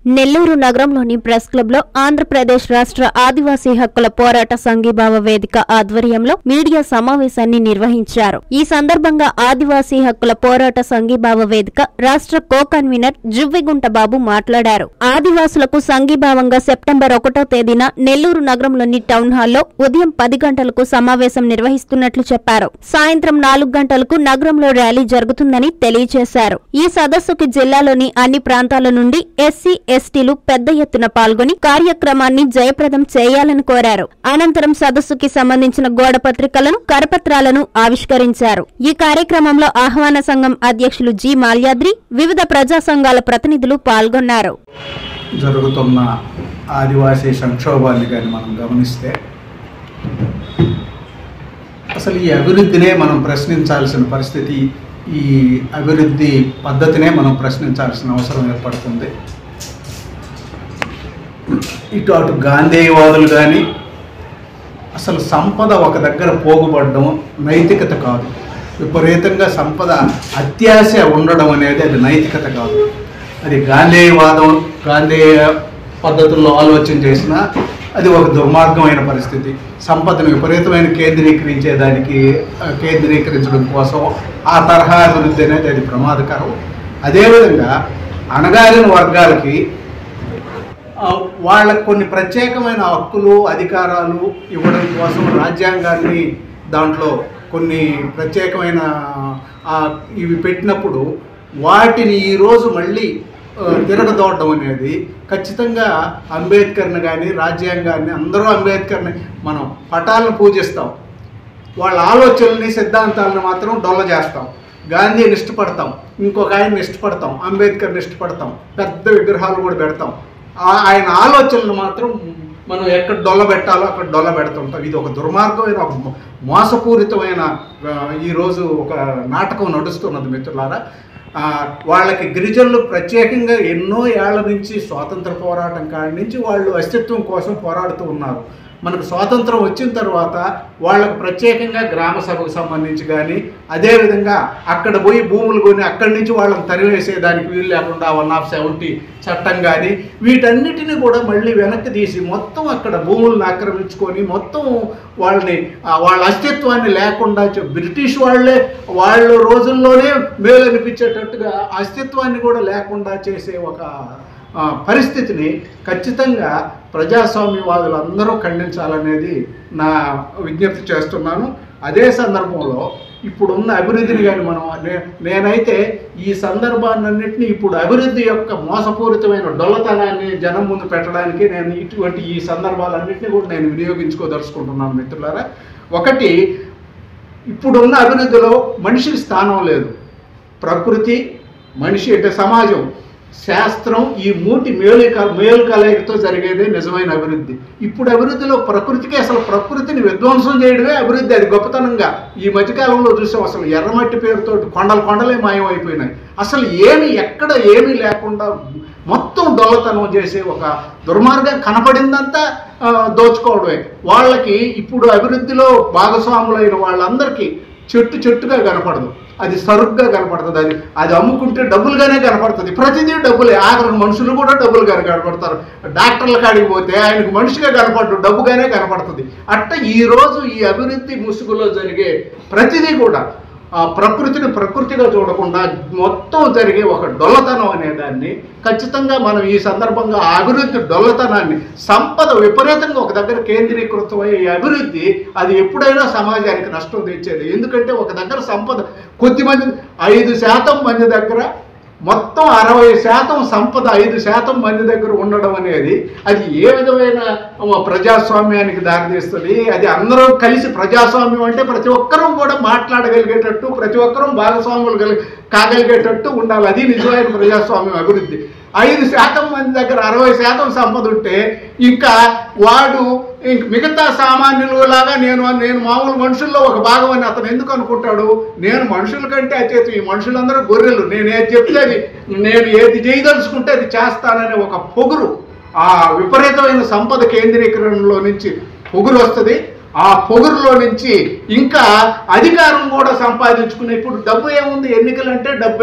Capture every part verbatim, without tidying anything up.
నెల్లూరు నగరంలోని press club లో ఆంధ్రప్రదేశ్ రాష్ట్ర ఆదివాసీ హక్కుల పోరాట సంఘీభావ వేదిక ఆధ్వర్యంలో మీడియా సమావేశాన్ని నిర్వహించారు. ఈ సందర్భంగా ఆదివాసీ హక్కుల పోరాట సంఘీభావ వేదిక రాష్ట్ర కో కన్వీనర్ జువ్విగుంట బాబు మాట్లాడారు. ఆదివాసులకు సంఘీభావంగా సెప్టెంబర్ ఒకటో తేదీన నెల్లూరు నగరంలోని టౌన్ హాల్లో ఉదయం పది గంటలకు సమావేశం నిర్వహిస్తున్నట్లు చెప్పారు. సాయంత్రం నాలుగు గంటలకు నగరంలో ర్యాలీ జరుగుతుందని తెలియజేశారు. ఈ సదస్సుకి జిల్లాలోని అన్ని ప్రాంతాల నుండి ఎస్సీ ఎస్టీలు పెద్ద ఎత్తున పాల్గొని కార్యక్రమాన్ని జయప్రదం చేయాలని కోరారు. అనంతరం సదస్సుకి సంబంధించిన గోడ పత్రికలను కరపత్రాలను ఆవిష్కరించారు. ఈ కార్యక్రమంలో ఆహ్వాన సంఘం అధ్యక్షులు జి మాల్యాద్రి, వివిధ ప్రజా సంఘాల ప్రతినిధులు పాల్గొన్నారు. జరుగుతున్న ఆదివాసీ సంక్షోభాన్ని కానీ మనం గమనిస్తే అసలు ఈ అభివృద్ధినే మనం ప్రశ్నించాల్సిన పరిస్థితి, ఈ అభివృద్ధి పద్ధతినే మనం ప్రశ్నించాల్సిన అవసరం ఏర్పడుతుంది. ఇటు అటు గాంధేయవాదులు కానీ అసలు సంపద ఒక దగ్గర పోగుపడడం నైతికత కాదు. విపరీతంగా సంపద అత్యాశ ఉండడం అనేది అది నైతికత కాదు. అది గాంధేయవాదం, గాంధేయ పద్ధతుల్లో ఆలోచన చేసినా అది ఒక దుర్మార్గమైన పరిస్థితి. సంపదను విపరీతమైన కేంద్రీకరించేదానికి కేంద్రీకరించడం కోసం ఆ తరహా అభివృద్ధి అనేది అది ప్రమాదకరం. అదేవిధంగా అణగారిన వర్గాలకి వాళ్ళకు కొన్ని ప్రత్యేకమైన హక్కులు అధికారాలు ఇవ్వడం కోసం రాజ్యాంగాన్ని దాంట్లో కొన్ని ప్రత్యేకమైన ఇవి పెట్టినప్పుడు వాటిని ఈరోజు మళ్ళీ తిరగదోడడం అనేది ఖచ్చితంగా అంబేద్కర్ని కానీ రాజ్యాంగాన్ని అందరూ అంబేద్కర్ని మనం పటాలను పూజిస్తాం, వాళ్ళ ఆలోచనల్ని సిద్ధాంతాలను మాత్రం డొల్ల చేస్తాం. గాంధీని ఇష్టపడతాం, ఇంకొక ఆయన్ని ఇష్టపడతాం, అంబేద్కర్ని ఇష్టపడతాం, పెద్ద విగ్రహాలు కూడా పెడతాం. ఆయన ఆలోచనలు మాత్రం మనం ఎక్కడ డొల్ల పెట్టాలో అక్కడ డొల్ల పెడుతుంటాం. ఇది ఒక దుర్మార్గమైన ఒక మోసపూరితమైన ఈరోజు ఒక నాటకం నడుస్తున్నది మిత్రులారా. వాళ్ళకి గిరిజనులు ప్రత్యేకంగా ఎన్నో ఏళ్ల నుంచి స్వాతంత్ర పోరాటం కాడి నుంచి వాళ్ళు అస్తిత్వం కోసం పోరాడుతూ ఉన్నారు. మనకు స్వాతంత్రం వచ్చిన తర్వాత వాళ్ళకు ప్రత్యేకంగా గ్రామ సభకు సంబంధించి కానీ అదేవిధంగా అక్కడ పోయి భూములు కొని అక్కడి నుంచి వాళ్ళని తరివేసేదానికి వీలు లేకుండా వన్ ఆఫ్ సెవెంటీ చట్టం కానీ వీటన్నిటిని కూడా మళ్ళీ వెనక్కి తీసి మొత్తం అక్కడ భూములను ఆక్రమించుకొని మొత్తం వాళ్ళని వాళ్ళ అస్తిత్వాన్ని లేకుండా బ్రిటిష్ వాళ్ళే వాళ్ళ రోజుల్లోనే మేలు అనిపించేటట్టుగా అస్తిత్వాన్ని కూడా లేకుండా చేసే ఒక పరిస్థితిని ఖచ్చితంగా ప్రజాస్వామ్యవాదులు అందరూ ఖండించాలనేది నా విజ్ఞప్తి చేస్తున్నాను. అదే సందర్భంలో ఇప్పుడున్న అభివృద్ధిని కానీ మనం నేనైతే ఈ సందర్భాన్నిన్నింటినీ ఇప్పుడు అభివృద్ధి యొక్క మోసపూరితమైన డొల్లతనాన్ని జనం ముందు పెట్టడానికి నేను ఇటువంటి ఈ సందర్భాలన్నింటినీ కూడా నేను వినియోగించుకోదలుచుకుంటున్నాను మిత్రులారా. ఒకటి, ఇప్పుడున్న అభివృద్ధిలో మనిషికి స్థానం లేదు. ప్రకృతి, మనిషి అంటే సమాజం, శాస్త్రం ఈ మూటి మేలు మేలు కలయికతో జరిగేదే నిజమైన అభివృద్ధి. ఇప్పుడు అభివృద్ధిలో ప్రకృతికి అసలు ప్రకృతిని విధ్వంసం చేయడమే అభివృద్ధి. అది గొప్పతనంగా ఈ మధ్యకాలంలో చూసాం. అసలు ఎర్రమట్టి పేరుతో కొండలు కొండలే మాయమైపోయినాయి. అసలు ఏమి ఎక్కడ ఏమీ లేకుండా మొత్తం దొల్లతనం చేసే ఒక దుర్మార్గం కనపడిందంతా దోచుకోవడమే. వాళ్ళకి ఇప్పుడు అభివృద్ధిలో భాగస్వాములైన వాళ్ళందరికీ చెట్టు చెట్టుగా కనపడదు, అది సరుగ్గా కనపడుతుంది. అది అది అమ్ముకుంటే డబ్బులుగానే కనపడుతుంది. ప్రతిదీ డబ్బులే. ఆఖరికి మనుషులు కూడా డబ్బులుగానే కనపడతారు. డాక్టర్ల కాడికి పోతే ఆయనకు మనిషిగా కనపడదు, డబ్బుగానే కనపడుతుంది. అట్ట ఈరోజు ఈ అభివృద్ధి ముసుగులో జరిగే ప్రతిదీ కూడా ప్రకృతిని ప్రకృతిగా చూడకుండా మొత్తం జరిగే ఒక డొల్లతనం అనేదాన్ని ఖచ్చితంగా మనం ఈ సందర్భంగా అభివృద్ధి డొల్లతనాన్ని, సంపద విపరీతంగా ఒక దగ్గర కేంద్రీకృతమయ్యే ఈ అభివృద్ధి అది ఎప్పుడైనా సమాజానికి నష్టం తెచ్చేది. ఎందుకంటే ఒక దగ్గర సంపద కొద్ది మంది ఐదు శాతం మంది దగ్గర మొత్తం అరవై శాతం సంపద ఐదు శాతం మంది దగ్గర ఉండడం అనేది అది ఏ విధమైన ప్రజాస్వామ్యానికి దారితీస్తుంది? అది అందరూ కలిసి ప్రజాస్వామ్యం అంటే ప్రతి ఒక్కరూ కూడా మాట్లాడగలిగేటట్టు, ప్రతి ఒక్కరూ భాగస్వాములు కలిగి కాగలిగేటట్టు ఉండాలి. అది నిజమైన ప్రజాస్వామ్యం అభివృద్ధి. ఐదు శాతం మంది దగ్గర అరవై శాతం సంపద ఉంటే ఇంకా వాడు ఇంక మిగతా సామాన్యులు లాగా నేను నేను మామూలు మనుషుల్లో ఒక భాగం అని అతను ఎందుకు అనుకుంటాడు? నేను మనుషుల కంటే అచేతు, ఈ మనుషులందరూ గొర్రెలు, నేను ఏది చెప్తే అది, నేను ఏది చేయదలుచుకుంటే అది చేస్తాననే ఒక పొగురు, ఆ విపరీతమైన సంపద కేంద్రీకరణలో నుంచి పొగురు వస్తుంది. ఆ పొగురులో నుంచి ఇంకా అధికారం కూడా సంపాదించుకునే. ఇప్పుడు డబ్బు ఏముంది? ఎన్నికలంటే డబ్బే.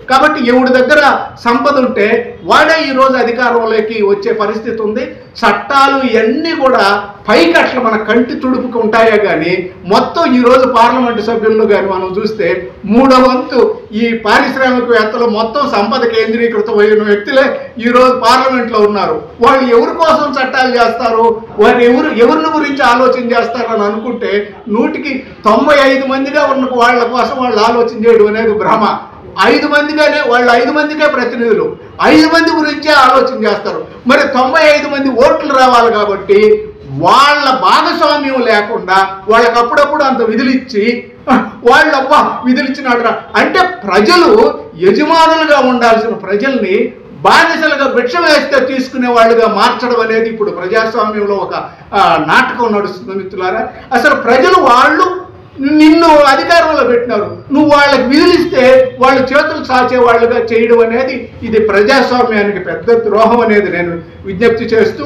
కాబట్టి ఎవడి దగ్గర సంపద ఉంటే వాడే ఈరోజు అధికారంలోకి వచ్చే పరిస్థితి ఉంది. చట్టాలు ఇవన్నీ కూడా పైకి అట్లా మన కంటి తుడుపుకు ఉంటాయే కానీ మొత్తం ఈరోజు పార్లమెంటు సభ్యుల్లో కానీ మనం చూస్తే మూడో వంతు ఈ పారిశ్రామికవేత్తలు మొత్తం సంపద కేంద్రీకృతమైన వ్యక్తులే ఈరోజు పార్లమెంట్లో ఉన్నారు. వాళ్ళు ఎవరి కోసం చట్టాలు చేస్తారు, వారు ఎవరు ఎవరిని గురించి ఆలోచన చేస్తారు అని అనుకుంటే నూటికి తొంభై ఐదు మందిగా ఉన్న వాళ్ళ కోసం వాళ్ళు ఆలోచన చేయడం అనేది భ్రమ. ఐదు మందిగానే వాళ్ళు ఐదు మందికే ప్రతినిధులు, ఐదు మంది గురించే ఆలోచన చేస్తారు. మరి తొంభై ఐదు మంది ఓట్లు రావాలి కాబట్టి వాళ్ళ భాగస్వామ్యం లేకుండా వాళ్ళకి అప్పుడప్పుడు అంత విధులు ఇచ్చి వాళ్ళు అబ్బా విధులు ఇచ్చినాడు అంటే ప్రజలు యజమానులుగా ఉండాల్సిన ప్రజల్ని బానిసలుగా భిక్ష వేస్తే తీసుకునే వాళ్ళుగా మార్చడం అనేది ఇప్పుడు ప్రజాస్వామ్యంలో ఒక నాటకం నడుస్తుంది మిత్రులారా. అసలు ప్రజలు వాళ్ళు నిన్ను అధికారంలో పెట్టినారు, నువ్వు వాళ్ళకి విధిలిస్తే వాళ్ళు చేతులు సాచే వాళ్ళుగా చేయడం అనేది ఇది ప్రజాస్వామ్యానికి పెద్ద ద్రోహం అనేది నేను విజ్ఞప్తి చేస్తూ,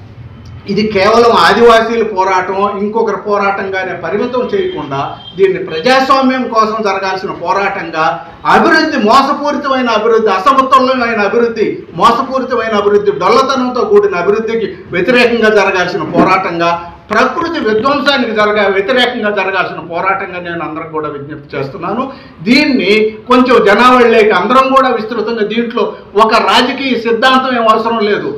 ఇది కేవలం ఆదివాసీల పోరాటం ఇంకొకరి పోరాటంగానే పరిమితం చేయకుండా దీన్ని ప్రజాస్వామ్యం కోసం జరగాల్సిన పోరాటంగా, అభివృద్ధి మోసపూరితమైన అభివృద్ధి, అసమతుల్యమైన అభివృద్ధి, మోసపూరితమైన అభివృద్ధి, డొల్లతనంతో కూడిన అభివృద్ధికి వ్యతిరేకంగా జరగాల్సిన పోరాటంగా, ప్రకృతి విధ్వంసానికి జరగా వ్యతిరేకంగా జరగాల్సిన పోరాటంగా నేను అందరం కూడా విజ్ఞప్తి చేస్తున్నాను. దీన్ని కొంచెం జనావళిలోకి అందరం కూడా విస్తృతంగా, దీంట్లో ఒక రాజకీయ సిద్ధాంతం ఏం అవసరం లేదు.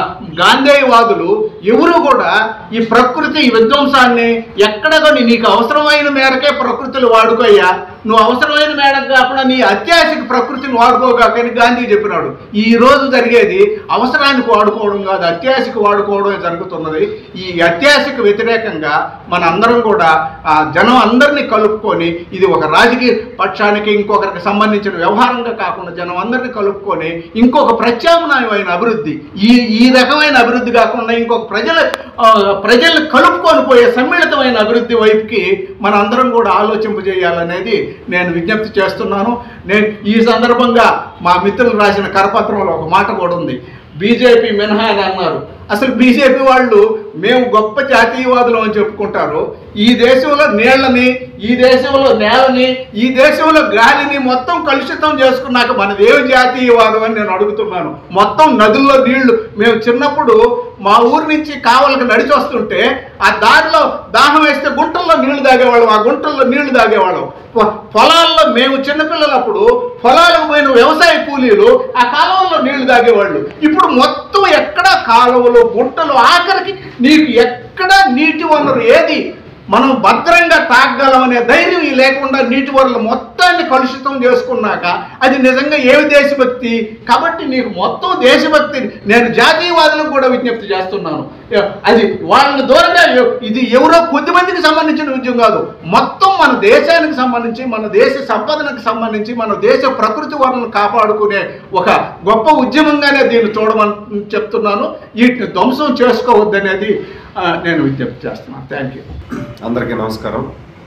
గాంధేయవాదులు ఎవరు కూడా ఈ ప్రకృతి విధ్వంసాన్ని ఎక్కడ కొన్ని నీకు అవసరమైన మేరకే ప్రకృతిని వాడుకోయ్యా, నువ్వు అవసరమైన మేరకు కాకుండా నీ అత్యాశకి ప్రకృతిని వాడుకోగాకని గాంధీ చెప్పినాడు. ఈ రోజు జరిగేది అవసరానికి వాడుకోవడం కాదు, అత్యాశకి వాడుకోవడమే జరుగుతున్నది. ఈ అత్యాశకు వ్యతిరేకంగా మన అందరం కూడా జనం అందరినీ కలుపుకొని, ఇది ఒక రాజకీయ పక్షానికి ఇంకొకరికి సంబంధించిన వ్యవహారంగా కాకుండా జనం అందరినీ కలుపుకొని ఇంకొక ప్రత్యామ్నాయమైన అభివృద్ధి, ఈ ఈ రకమైన అభివృద్ధి కాకుండా ఇంకొక ప్రజల ప్రజల్ని కలుపుకొని పోయే సమ్మిళితమైన అభివృద్ధి వైపుకి మన అందరం కూడా ఆలోచింపజేయాలనేది నేను విజ్ఞప్తి చేస్తున్నాను. నేను ఈ సందర్భంగా మా మిత్రులు రాసిన కరపత్రంలో ఒక మాట కూడా ఉంది, బీజేపీ మినహా అని అన్నారు. అసలు బీజేపీ వాళ్ళు మేము గొప్ప జాతీయవాదులు అని చెప్పుకుంటారు. ఈ దేశంలో నీళ్ళని, ఈ దేశంలో నేలని, ఈ దేశంలో గాలిని మొత్తం కలుషితం చేసుకున్నాక మనదేమి జాతీయవాదం అని నేను అడుగుతున్నాను. మొత్తం నదుల్లో నీళ్లు, మేము చిన్నప్పుడు మా ఊరి నుంచి కావలకు నడిచి వస్తుంటే ఆ దారిలో దాహం వేస్తే గుంటల్లో నీళ్లు తాగేవాళ్ళం, ఆ గుంటల్లో నీళ్లు తాగేవాళ్ళం. పొలాల్లో మేము చిన్నపిల్లలప్పుడు పొలాలకు పోయిన వ్యవసాయ కూలీలు ఆ కాలువల్లో నీళ్లు తాగేవాళ్ళు. ఇప్పుడు మొత్తం ఎక్కడ కాలువలు, గుంటలు, ఆఖరికి నీకు ఎక్కడ నీటి వనరు ఏది మనం భద్రంగా తాగగలమనే ధైర్యం లేకుండా నీటి వనరులు మొత్తాన్ని కలుషితం చేసుకున్నాక అది నిజంగా ఏమి దేశభక్తి? కాబట్టి నీకు మొత్తం దేశభక్తి. నేను జాతీయవాదులకు కూడా విజ్ఞప్తి చేస్తున్నాను, అది వాళ్ళని దూరంగా, ఇది ఎవరో కొద్దిమందికి సంబంధించిన విషయం కాదు, మొత్తం మన దేశానికి సంబంధించి, మన దేశ సంపదనకు సంబంధించి, మన దేశ ప్రకృతి వనరులను కాపాడుకునే ఒక గొప్ప ఉద్యమంగానే దీన్ని చూడమని చెప్తున్నాను. వీటిని ధ్వంసం చేసుకోవద్దనేది నేను విజ్ఞప్తి చేస్తున్నాను. Thank you. అందరికీ నమస్కారం.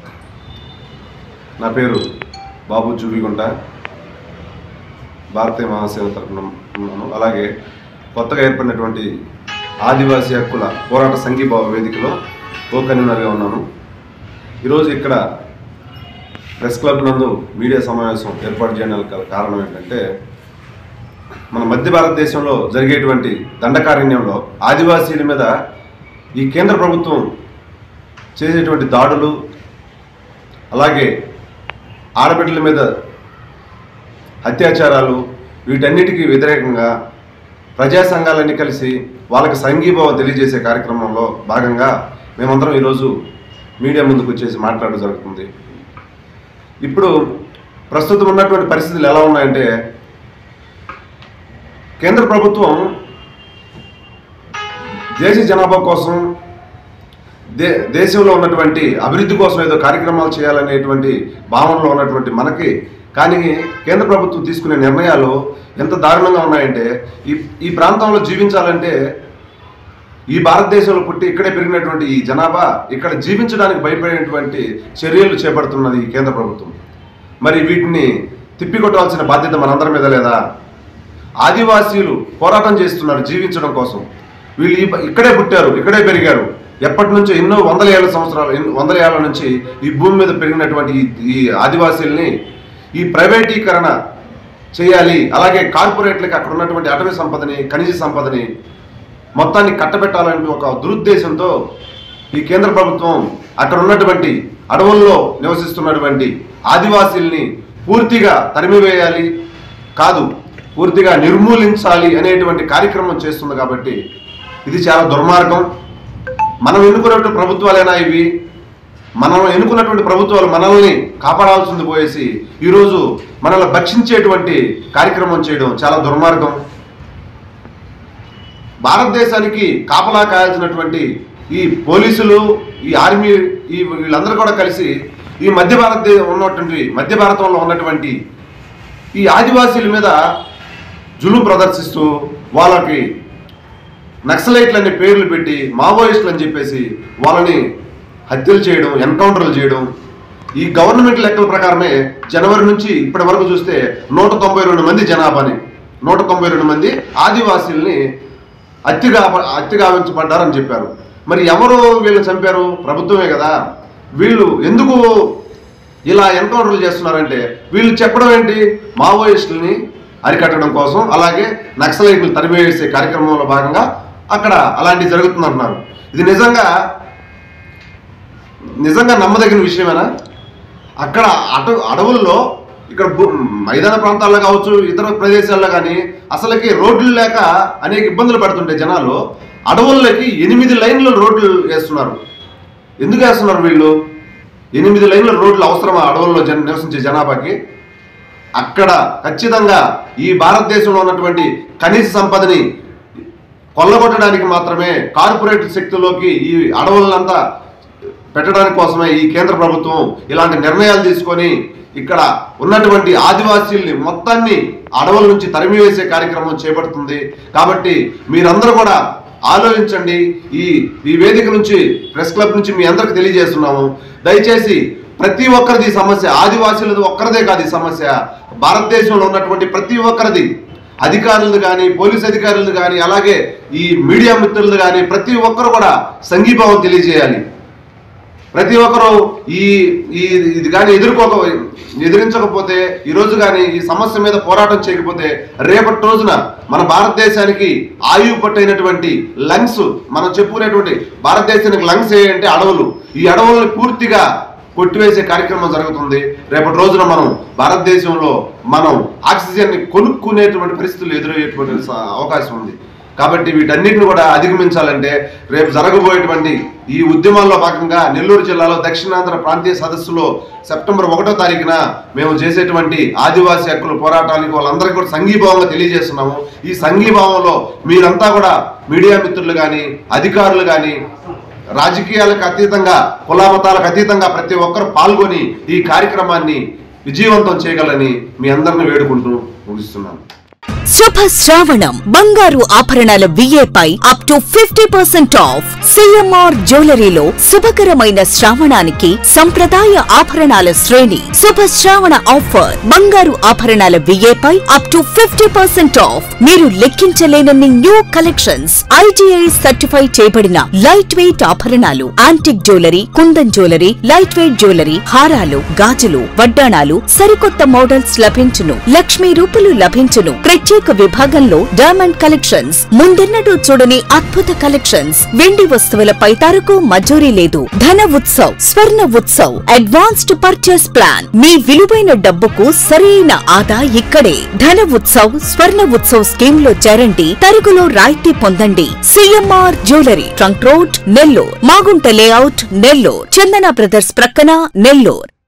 నా పేరు బాబు జూబిగుంట, భారతీయ మహాసేన తరఫున ఉన్నాను. అలాగే కొత్తగా ఏర్పడినటువంటి ఆదివాసీ హక్కుల పోరాట సంఘీభావ వేదికలో కో కన్వీనర్గా ఉన్నాను. ఈరోజు ఇక్కడ ప్రెస్ క్లబ్ నందు మీడియా సమావేశం ఏర్పాటు చేయడానికి కారణం ఏంటంటే, మన మధ్య భారతదేశంలో జరిగేటువంటి దండకారణ్యంలో ఆదివాసీల మీద ఈ కేంద్ర ప్రభుత్వం చేసేటువంటి దాడులు, అలాగే ఆడబిడ్డల మీద అత్యాచారాలు, వీటన్నిటికీ వ్యతిరేకంగా ప్రజా సంఘాలన్నీ కలిసి వాళ్ళకి సంఘీభావం తెలియజేసే కార్యక్రమంలో భాగంగా మేమందరం ఈరోజు మీడియా ముందుకు వచ్చేసి మాట్లాడడం జరుగుతుంది. ఇప్పుడు ప్రస్తుతం ఉన్నటువంటి పరిస్థితులు ఎలా ఉన్నాయంటే, కేంద్ర ప్రభుత్వం దేశ జనాభా కోసం, దే దేశంలో ఉన్నటువంటి అభివృద్ధి కోసం ఏదో కార్యక్రమాలు చేయాలనేటువంటి భావనలో ఉన్నటువంటి మనకి, కానీ కేంద్ర ప్రభుత్వం తీసుకునే నిర్ణయాలు ఎంత దారుణంగా ఉన్నాయంటే, ఈ ఈ ప్రాంతంలో జీవించాలంటే, ఈ భారతదేశంలో పుట్టి ఇక్కడే పెరిగినటువంటి ఈ జనాభా ఇక్కడ జీవించడానికి భయపడేటువంటి చర్యలు చేపడుతున్నది ఈ కేంద్ర ప్రభుత్వం. మరి వీటిని తిప్పికొట్టాల్సిన బాధ్యత మనందరి మీద లేదా? ఆదివాసీలు పోరాటం చేస్తున్నారు జీవించడం కోసం. వీళ్ళు ఇక్కడే పుట్టారు, ఇక్కడే పెరిగారు, ఎప్పటి నుంచో ఎన్నో వందల ఏళ్ళ సంవత్సరాలు వందల ఏళ్ల నుంచి ఈ భూమి మీద పెరిగినటువంటి ఈ ఆదివాసీల్ని ఈ ప్రైవేటీకరణ చేయాలి, అలాగే కార్పొరేట్లకి అక్కడ ఉన్నటువంటి అటవీ సంపదని, ఖనిజ సంపదని మొత్తాన్ని కట్టబెట్టాలంటూ ఒక దురుద్దేశంతో ఈ కేంద్ర ప్రభుత్వం అక్కడ ఉన్నటువంటి అడవుల్లో నివసిస్తున్నటువంటి ఆదివాసీల్ని పూర్తిగా తరిమివేయాలి కాదు పూర్తిగా నిర్మూలించాలి అనేటువంటి కార్యక్రమం చేస్తుంది. కాబట్టి ఇది చాలా దుర్మార్గం. మనం ఎన్నుకున్నటువంటి ప్రభుత్వాలైనా ఇవి, మనం ఎన్నుకున్నటువంటి ప్రభుత్వాలు మనల్ని కాపాడాల్సింది పోయేసి ఈరోజు మనల్ని భక్షించేటువంటి కార్యక్రమం చేయడం చాలా దుర్మార్గం. భారతదేశానికి కాపలా కాయాల్సినటువంటి ఈ పోలీసులు, ఈ ఆర్మీ, ఈ వీళ్ళందరూ కూడా కలిసి ఈ మధ్య భారతదేశం ఉన్నటువంటి మధ్య భారతంలో ఉన్నటువంటి ఈ ఆదివాసీల మీద జులుం ప్రదర్శిస్తూ వాళ్ళకి నక్సలైట్లు అనే పేర్లు పెట్టి మావోయిస్టులు అని చెప్పేసి వాళ్ళని హత్యలు చేయడం, ఎన్కౌంటర్లు చేయడం. ఈ గవర్నమెంట్ లెక్కల ప్రకారమే జనవరి నుంచి ఇప్పటి వరకు చూస్తే నూట తొంభై రెండు మంది జనాభాని నూట తొంభై రెండు మంది ఆదివాసీల్ని హత్యగా హత్యగావించబడ్డారని చెప్పారు. మరి ఎవరు వీళ్ళు చంపారు? ప్రభుత్వమే కదా. వీళ్ళు ఎందుకు ఇలా ఎన్కౌంటర్లు చేస్తున్నారంటే వీళ్ళు చెప్పడం ఏంటి, మావోయిస్టులని అరికట్టడం కోసం, అలాగే నక్సలైట్లు తరిమివేసే కార్యక్రమంలో భాగంగా అక్కడ అలాంటివి జరుగుతుందంటున్నారు. ఇది నిజంగా నిజంగా నమ్మదగిన విషయమేనా? అక్కడ అట అడవుల్లో ఇక్కడ మైదాన ప్రాంతాల్లో కావచ్చు, ఇతర ప్రదేశాల్లో కానీ అసలుకి రోడ్లు లేక అనేక ఇబ్బందులు పడుతుంటే జనాలు అడవుల్లోకి ఎనిమిది లైన్ల రోడ్లు వేస్తున్నారు. ఎందుకు వేస్తున్నారు వీళ్ళు? ఎనిమిది లైన్ల రోడ్లు అవసరమా అడవుల్లో జన నివసించే జనాభాకి? అక్కడ ఖచ్చితంగా ఈ భారతదేశంలో ఉన్నటువంటి ఖనిజ సంపదని కొల్లగొట్టడానికి మాత్రమే, కార్పొరేట్ శక్తుల్లోకి ఈ అడవులంతా పెట్టడానికి కోసమే ఈ కేంద్ర ప్రభుత్వం ఇలాంటి నిర్ణయాలు తీసుకొని ఇక్కడ ఉన్నటువంటి ఆదివాసీల్ని మొత్తాన్ని అడవుల నుంచి తరిమివేసే కార్యక్రమం చేపడుతుంది. కాబట్టి మీరందరూ కూడా ఆలోచించండి. ఈ ఈ వేదిక నుంచి, ప్రెస్ క్లబ్ నుంచి మీ అందరికి తెలియజేస్తున్నాము, దయచేసి ప్రతి ఒక్కరిది సమస్య, ఆదివాసీలది ఒక్కరిదే కాదు ఈ సమస్య, భారతదేశంలో ఉన్నటువంటి ప్రతి ఒక్కరిది, అధికారులది కానీ, పోలీస్ అధికారులది కానీ, అలాగే ఈ మీడియా మిత్రులది కానీ ప్రతి ఒక్కరు కూడా సంఘీభావం తెలియజేయాలి. ప్రతి ఒక్కరూ ఈ ఈ ఇది కానీ ఎదుర్కోక ఎదిరించకపోతే, ఈరోజు కానీ ఈ సమస్య మీద పోరాటం చేయకపోతే రేపటి రోజున మన భారతదేశానికి ఆయువు పట్టైనటువంటి లంగ్స్, మనం చెప్పుకునేటువంటి భారతదేశానికి లంగ్స్ ఏంటంటే అడవులు, ఈ అడవులను పూర్తిగా కొట్టివేసే కార్యక్రమం జరుగుతుంది. రేపటి రోజున మనం భారతదేశంలో మనం ఆక్సిజన్ని కొనుక్కునేటువంటి పరిస్థితులు ఎదురయ్యేటువంటి అవకాశం ఉంది. కాబట్టి వీటన్నిటిని కూడా అధిగమించాలంటే రేపు జరగబోయేటువంటి ఈ ఉద్యమాల్లో భాగంగా నెల్లూరు జిల్లాలో దక్షిణాంధ్ర ప్రాంతీయ సదస్సులో సెప్టెంబర్ ఒకటో తారీఖున మేము చేసేటువంటి ఆదివాసీ హక్కుల పోరాటానికి వాళ్ళందరికీ కూడా సంఘీభావంగా తెలియజేస్తున్నాము. ఈ సంఘీభావంలో మీరంతా కూడా మీడియా మిత్రులు కానీ, అధికారులు కానీ, రాజకీయాలకు అతీతంగా, కులామతాలకు అతీతంగా ప్రతి ఒక్కరు పాల్గొని ఈ కార్యక్రమాన్ని విజయవంతం చేయగలని మీ అందరిని వేడుకుంటూ ముగిస్తున్నాను. శుభ శ్రావణం బంగారు ఆభరణాల విఏపై up to fifty percent off. CMR జ్యువెలరీలో శుభకరమైన శ్రావణానికి సంప్రదాయ ఆభరణాల శ్రేణి. శుభ శ్రావణ ఆఫర్ బంగారు ఆభరణాల విఏపై up to fifty percent off. మీరు లెక్కించలేనన్ని న్యూ కలెక్షన్స్, ఐటీఐ సర్టిఫై చేయబడిన లైట్ వెయిట్ ఆభరణాలు, antique jewellery, kundan jewellery, light weight jewellery, హారాలు, గాజులు, వడ్డాణాలు, సరికొత్త మోడల్స్ లభించును. లక్ష్మీ రూపులు లభించును. ప్రత్యేక విభాగంలో డైమండ్ కలెక్షన్స్, ముందెన్నడూ చూడని అద్భుత కలెక్షన్స్. వెండి వస్తువులపై తరకు మజూరీ లేదు. Dhana Utsav, Swarna Utsav, advanced purchase plan. మీ విలువైన డబ్బుకు సరైన ఆదా ఇక్కడే. ధన ఉత్సవ్, స్వర్ణ ఉత్సవ్ స్కీమ్ లో చేరండి. తరుగులో రాయితీ పొందండి. CMR jewellery, trunk road, Nellore. Magunta layout, Nellore. Chandana brothers ప్రక్కన, నెల్లూరు.